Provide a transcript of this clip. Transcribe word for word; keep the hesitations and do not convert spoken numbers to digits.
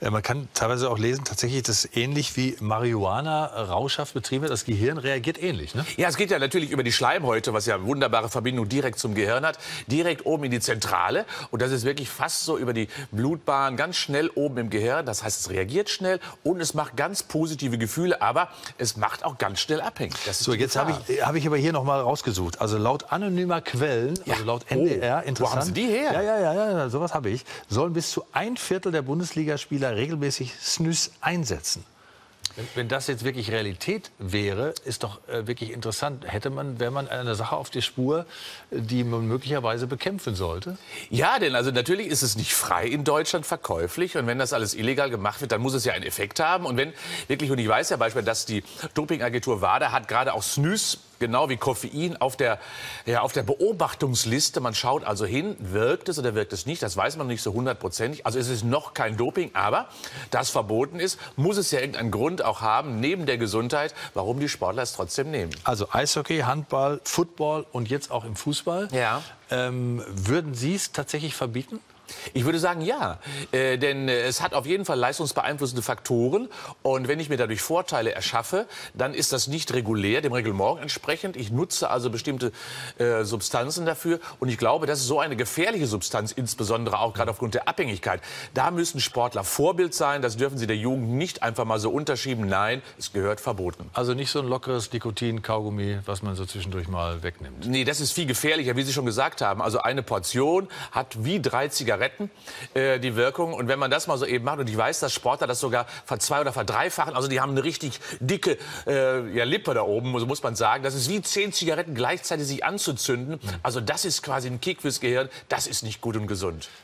Äh, man kann teilweise auch lesen, tatsächlich, dass ähnlich wie Marihuana rauschhaft betrieben wird, das Gehirn reagiert ähnlich, ne? Ja, es geht ja natürlich über die Schleimhäute, was ja eine wunderbare Verbindung direkt zum Gehirn hat, direkt oben in die Zentrale. Und das ist wirklich fast so über die Blutbahn, ganz schnell oben im Gehirn. Das heißt, es reagiert schnell und es macht ganz positive Gefühle, aber es macht auch ganz schnell abhängig. Das ist so, jetzt habe ich, hab ich aber hier noch mal rausgesucht. Also laut anonymer Quellen, ja. also laut N D R, oh, interessant. Wo haben Sie die her? Ja, ja, ja, ja, sowas habe ich. Sollen bis zu ein Viertel der Bundesligaspieler regelmäßig Snus einsetzen. Wenn, wenn das jetzt wirklich Realität wäre, ist doch äh, wirklich interessant. Hätte man, wäre man einer Sache auf die Spur, die man möglicherweise bekämpfen sollte? Ja, denn also natürlich ist es nicht frei in Deutschland verkäuflich. Und wenn das alles illegal gemacht wird, dann muss es ja einen Effekt haben. Und wenn wirklich, und ich weiß ja beispielsweise, dass die Dopingagentur WADA hat gerade auch Snus, genau wie Koffein, auf der, ja, auf der Beobachtungsliste. Man schaut also hin, wirkt es oder wirkt es nicht. Das weiß man noch nicht so hundertprozentig. Also es ist noch kein Doping, aber da es verboten ist, muss es ja irgendeinen Grund auch haben, neben der Gesundheit, warum die Sportler es trotzdem nehmen. Also Eishockey, Handball, Football und jetzt auch im Fußball. Ja. Ähm, würden Sie es tatsächlich verbieten? Ich würde sagen, ja. Äh, denn äh, es hat auf jeden Fall leistungsbeeinflussende Faktoren. Und wenn ich mir dadurch Vorteile erschaffe, dann ist das nicht regulär, dem Reglement entsprechend. Ich nutze also bestimmte äh, Substanzen dafür. Und ich glaube, das ist so eine gefährliche Substanz, insbesondere auch gerade aufgrund der Abhängigkeit. Da müssen Sportler Vorbild sein. Das dürfen sie der Jugend nicht einfach mal so unterschieben. Nein, es gehört verboten. Also nicht so ein lockeres Nikotin-Kaugummi, was man so zwischendurch mal wegnimmt. Nee, das ist viel gefährlicher, wie Sie schon gesagt haben. Also eine Portion hat wie drei Zigaretten äh, die Wirkung. Und wenn man das mal so eben macht, und ich weiß, dass Sportler das sogar verzwei- oder verdreifachen, also die haben eine richtig dicke äh, ja, Lippe da oben, so muss man sagen. Das ist wie zehn Zigaretten gleichzeitig sich anzuzünden. Also das ist quasi ein Kick fürs Gehirn. Das ist nicht gut und gesund.